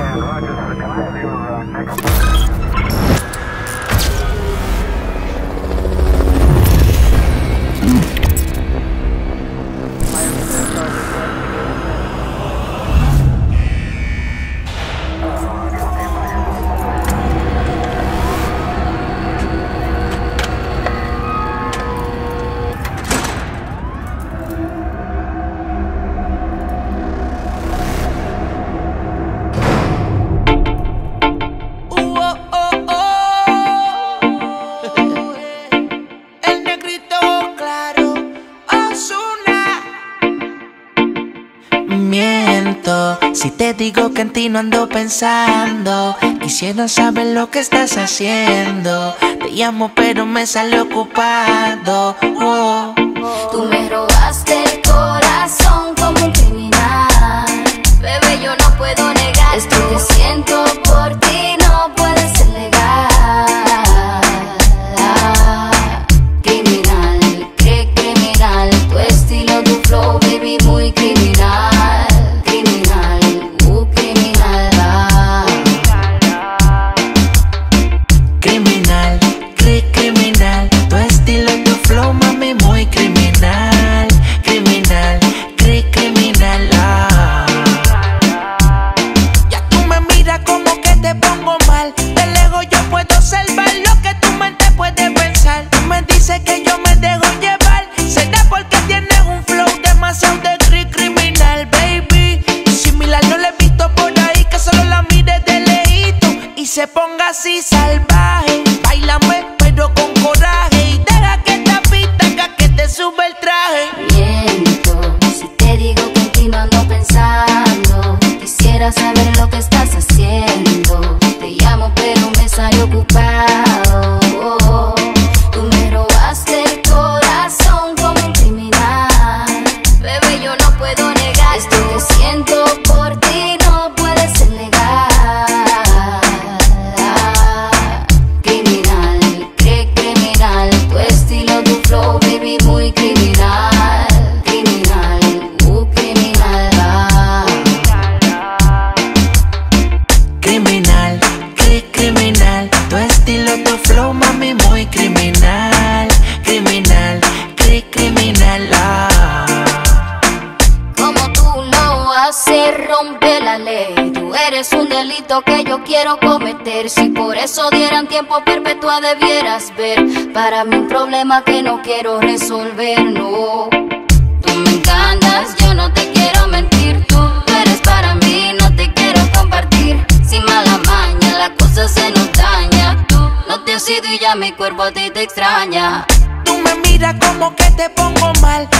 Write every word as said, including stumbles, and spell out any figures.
Si te digo que en ti no ando pensando, quisiera saber lo que estás haciendo. Te llamo pero me sale ocupado. Oh. Tú me robaste el corazón como un criminal. Bebé, yo no puedo negar esto que siento por ti, no puede ser legal. Criminal, qué criminal, tu estilo, tu flow, baby, muy criminal. Se ponga así salvaje, bailame pero con coraje y deja que esta pista haga que te sube el traje. Miento, si te digo que en ti no ando pensando, quisiera saber lo que estás haciendo. Te llamo pero me sale ocupado. Oh, tú me robaste el corazón como un criminal. Bebé, yo no puedo negar esto que siento por ti, no puede ser legal. Muy criminal, criminal, uh, criminal, ah. Criminal, cri criminal, tu estilo, tu flow, mami, muy criminal. Criminal, cri criminal, ah. Como tú lo haces, rompe la ley. Tú eres un delito que yo quiero cometer. Si por eso dieran tiempo perpetua debieras ver. Para mí un problema que no quiero resolver, no. Tú me encantas, yo no te quiero mentir. Tú eres para mí, no te quiero compartir. Sin mala maña, la cosa se nos daña. Tú no te has ido y ya mi cuerpo a ti te extraña. Tú me miras como que te pongo mal.